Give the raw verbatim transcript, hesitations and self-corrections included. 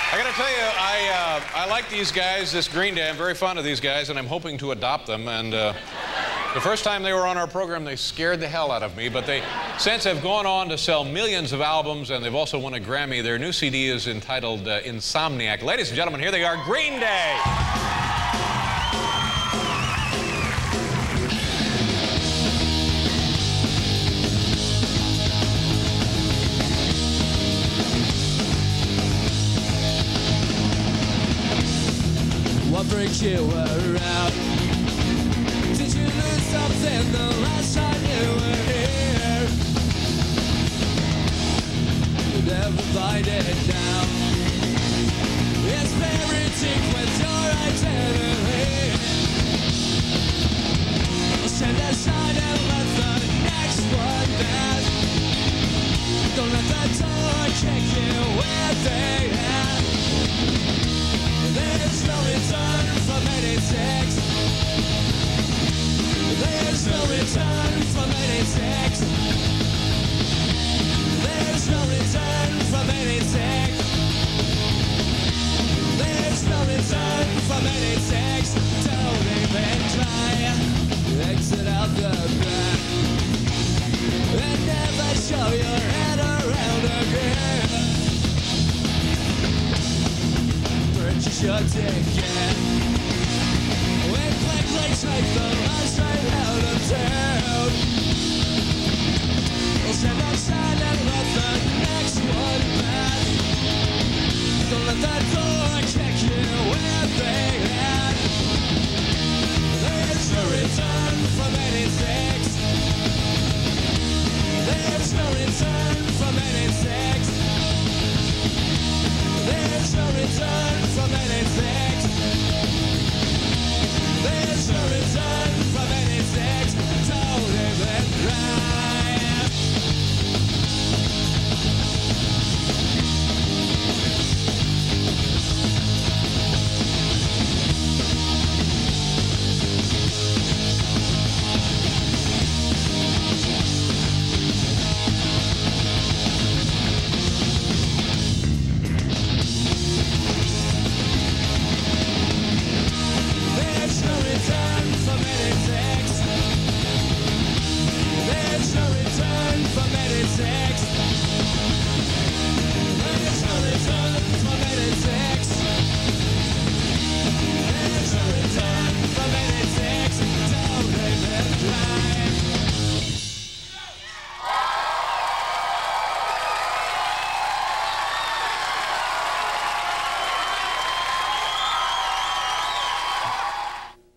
I gotta tell you, I, uh, I like these guys, this Green Day. I'm very fond of these guys, and I'm hoping to adopt them. And uh, the first time they were on our program, they scared the hell out of me. But they since have gone on to sell millions of albums, and they've also won a Grammy. Their new C D is entitled uh, Insomniac. Ladies and gentlemen, here they are, Green Day. What brings you around? Did you lose something the last time you were here? You never find it now. It's very deep with your identity. Stand aside and let the next one pass. Don't let the door kick you where they have. There's no return from eighty-six. There's no return from eighty-six. There's no return from eighty-six. There's no return from eighty-six. Don't even try. Exit out the back and never show your head around again. Purchase your ticket. We quickly take the last train out of town. We'll stand outside and let the next one pass. Don't let that door kick you where they had. There's no return from eighty-six. There's no return from eighty-six. There's no return from eighty-six.